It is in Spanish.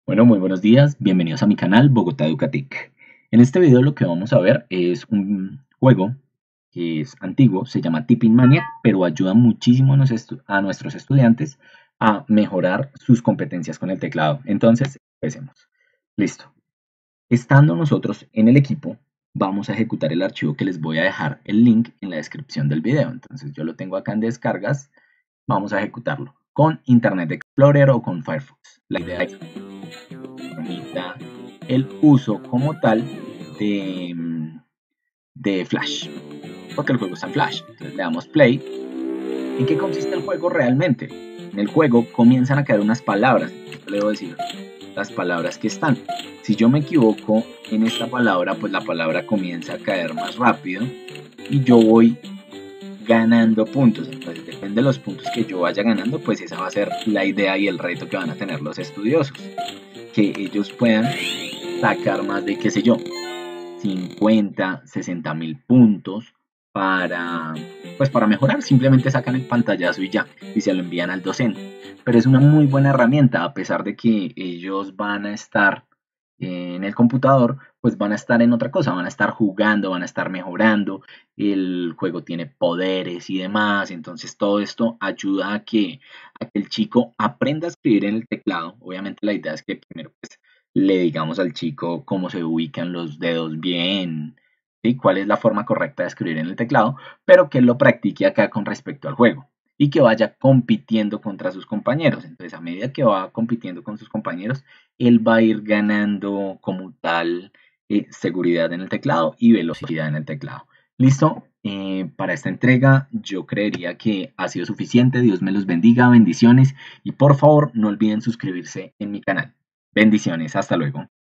Bueno, muy buenos días, bienvenidos a mi canal Bogotá Educatic. En este video lo que vamos a ver es un juego que es antiguo, se llama Tipping Maniac, pero ayuda muchísimo a nuestros estudiantes a mejorar sus competencias con el teclado. Entonces, empecemos. Listo. Estando nosotros en el equipo, vamos a ejecutar el archivo que les voy a dejar el link en la descripción del video. Entonces, yo lo tengo acá en descargas, vamos a ejecutarlo con Internet Explorer o con Firefox. La idea es permita el uso como tal de Flash, porque el juego está en Flash. Entonces le damos play. ¿En qué consiste el juego realmente? En el juego comienzan a caer unas palabras. Yo le debo decir las palabras que están. Si yo me equivoco en esta palabra, pues la palabra comienza a caer más rápido y yo voy ganando puntos. Entonces depende de los puntos que yo vaya ganando, pues esa va a ser la idea y el reto que van a tener los estudiosos, que ellos puedan sacar más de, qué sé yo, 50, 60 mil puntos para mejorar. Simplemente sacan el pantallazo y ya, y se lo envían al docente. Pero es una muy buena herramienta, a pesar de que ellos van a estar en el computador, pues van a estar en otra cosa, van a estar jugando, van a estar mejorando, el juego tiene poderes y demás, entonces todo esto ayuda a que el chico aprenda a escribir en el teclado. Obviamente la idea es que primero pues le digamos al chico cómo se ubican los dedos bien, ¿sí? Cuál es la forma correcta de escribir en el teclado, pero que él lo practique acá con respecto al juego y que vaya compitiendo contra sus compañeros. Entonces, a medida que va compitiendo con sus compañeros, él va a ir ganando como tal seguridad en el teclado y velocidad en el teclado. ¿Listo? Para esta entrega yo creería que ha sido suficiente. Dios me los bendiga, bendiciones y por favor no olviden suscribirse en mi canal. Bendiciones, hasta luego.